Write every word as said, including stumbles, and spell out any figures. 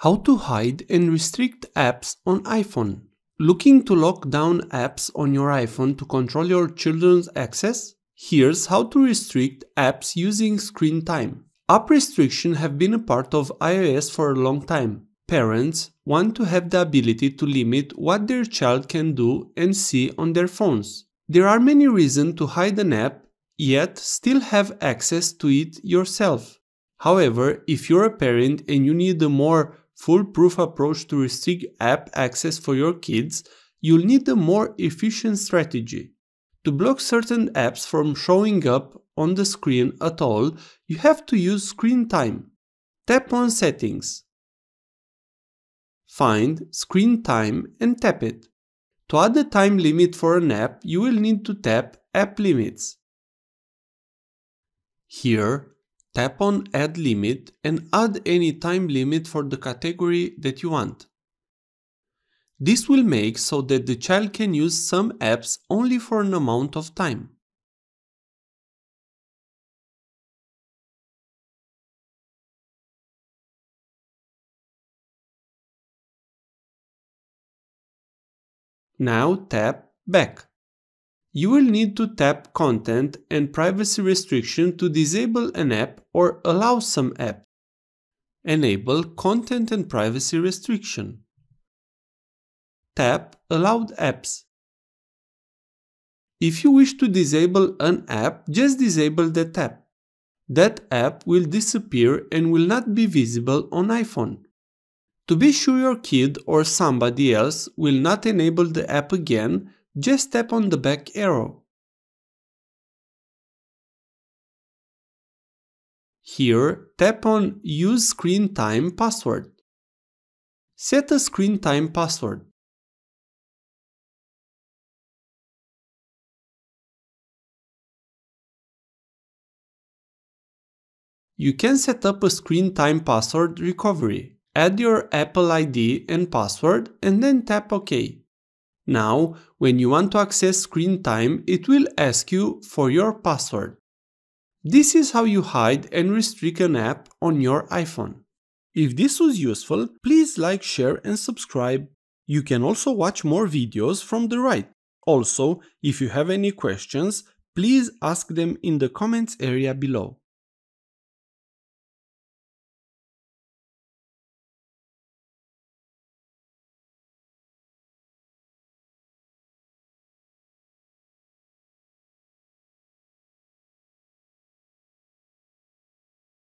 How to hide and restrict apps on iPhone. Looking to lock down apps on your iPhone to control your children's access? Here's how to restrict apps using screen time. App restrictions have been a part of iOS for a long time. Parents want to have the ability to limit what their child can do and see on their phones. There are many reasons to hide an app, yet still have access to it yourself. However, if you're a parent and you need a more foolproof approach to restrict app access for your kids, you'll need a more efficient strategy. To block certain apps from showing up on the screen at all, you have to use screen time. Tap on Settings. Find Screen Time and tap it. To add a time limit for an app, you will need to tap App Limits. Here, tap on Add Limit and add any time limit for the category that you want. This will make so that the child can use some apps only for an amount of time. Now tap Back. You will need to tap Content and Privacy Restriction to disable an app or allow some apps. Enable Content and Privacy Restriction. Tap Allowed Apps. If you wish to disable an app, just disable that app. That app will disappear and will not be visible on iPhone. To be sure your kid or somebody else will not enable the app again, just tap on the back arrow. Here, tap on Use Screen Time Password. Set a screen time password. You can set up a screen time password recovery. Add your Apple I D and password and then tap OK. Now, when you want to access screen time, it will ask you for your password. This is how you hide and restrict an app on your iPhone. If this was useful, please like, share and subscribe. You can also watch more videos from the right. Also, if you have any questions, please ask them in the comments area below.